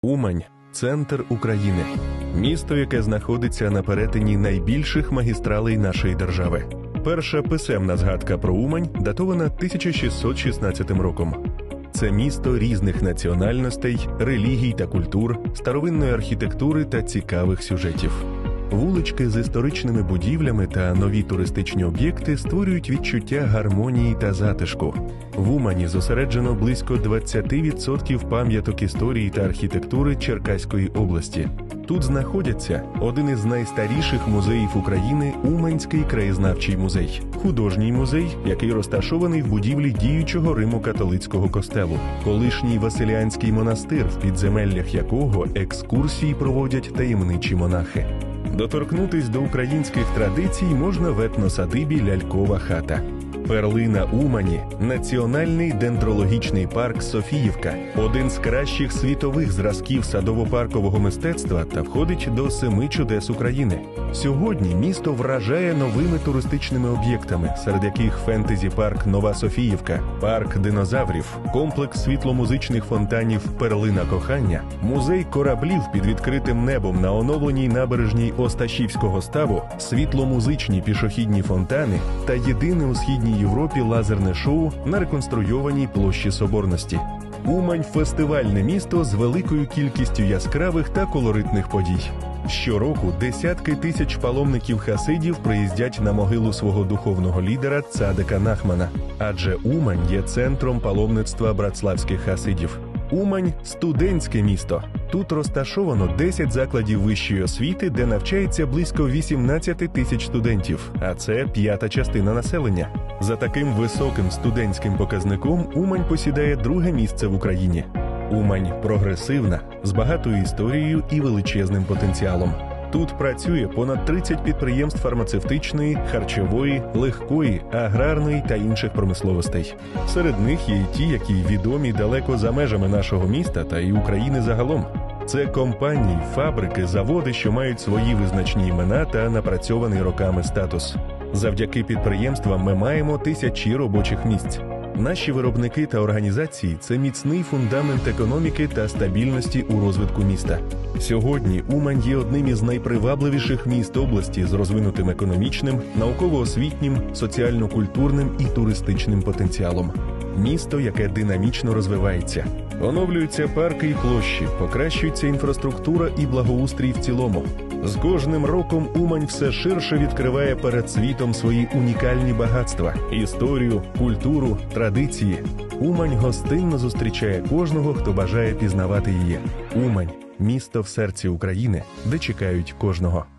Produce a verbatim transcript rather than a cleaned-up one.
Умань – центр України. Місто, яке знаходиться на перетині найбільших магістралей нашої держави. Перша писемна згадка про Умань датована тисяча шістсот шістнадцятим роком. Це місто різних національностей, релігій та культур, старовинної архітектури та цікавих сюжетів. Вулички з історичними будівлями та нові туристичні об'єкти створюють відчуття гармонії та затишку. В Умані зосереджено близько двадцять відсотків пам'яток історії та архітектури Черкаської області. Тут знаходяться один із найстаріших музеїв України – Уманський краєзнавчий музей, художній музей, який розташований в будівлі діючого Римо-католицького костелу, колишній Василіанський монастир, в підземеллях якого екскурсії проводять таємничі монахи. Доторкнутись до українських традицій можна в етносадибі «Лялькова хата». Перлина Умані – національний дендрологічний парк «Софіївка», один з кращих світових зразків садово-паркового мистецтва та входить до семи чудес України. Сьогодні місто вражає новими туристичними об'єктами, серед яких фентезі-парк «Нова Софіївка», парк динозаврів, комплекс світломузичних фонтанів «Перлина кохання», музей кораблів під відкритим небом на оновленій набережній Осташівського ставу, світломузичні пішохідні фонтани та єдине у Східній Європі лазерне шоу на реконструйованій площі Соборності. Умань – фестивальне місто з великою кількістю яскравих та колоритних подій. Щороку десятки тисяч паломників-хасидів приїздять на могилу свого духовного лідера Цадика Нахмана, адже Умань є центром паломництва братславських хасидів. Умань – студентське місто. Тут розташовано десять закладів вищої освіти, де навчається близько вісімнадцять тисяч студентів, а це п'ята частина населення. За таким високим студентським показником Умань посідає друге місце в Україні. Умань прогресивна, з багатою історією і величезним потенціалом. Тут працює понад тридцять підприємств фармацевтичної, харчової, легкої, аграрної та інших промисловостей. Серед них є й ті, які відомі далеко за межами нашого міста та й України загалом. Це компанії, фабрики, заводи, що мають свої визначні імена та напрацьований роками статус. Завдяки підприємствам ми маємо тисячі робочих місць. Наші виробники та організації – це міцний фундамент економіки та стабільності у розвитку міста. Сьогодні Умань є одним із найпривабливіших міст області з розвинутим економічним, науково-освітнім, соціально-культурним і туристичним потенціалом. Місто, яке динамічно розвивається. Оновлюються парки і площі, покращується інфраструктура і благоустрій в цілому. З кожним роком Умань все ширше відкриває перед світом свої унікальні багатства – історію, культуру, традиції. Умань гостинно зустрічає кожного, хто бажає пізнавати її. Умань – місто в серці України, де чекають кожного.